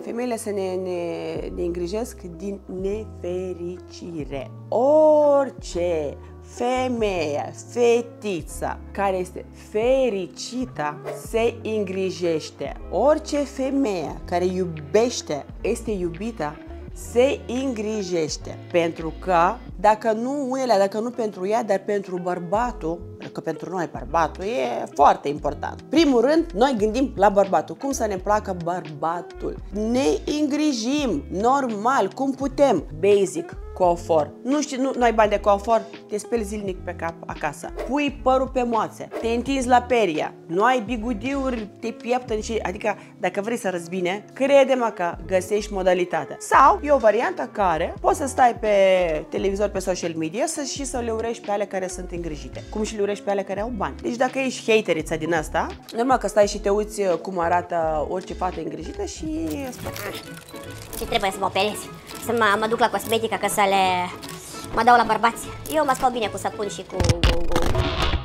Femeile să ne îngrijesc din nefericire. Orice femeie, fetița care este fericită se îngrijește. Orice femeie care iubește, este iubită, se îngrijește. Pentru că, dacă nu pentru ea, dar pentru bărbatul, că pentru noi bărbatul e foarte important. Primul rând, noi gândim la bărbatul. Cum să ne placă bărbatul? Ne îngrijim, normal, cum putem. Basic, coafor. Nu știi, nu ai bani de coafor? Te speli zilnic pe cap acasă. Pui părul pe moațe. Te întinzi la peria. Nu ai bigudiuri, te pieptăni și... Adică, dacă vrei să arăți bine, crede-mă că găsești modalitatea. Sau, e o variantă care poți să stai pe televizor, pe social media și să le urești pe ale care sunt îngrijite. Cum și le urești pe ale care au bani. Deci dacă ești haterița din asta, normal că stai și te uiți cum arată orice fată îngrijită și... Și trebuie să mă operez, să mă duc la cosmetică, că să mă dau la bărbați. Eu mă spăl bine cu săpun și cu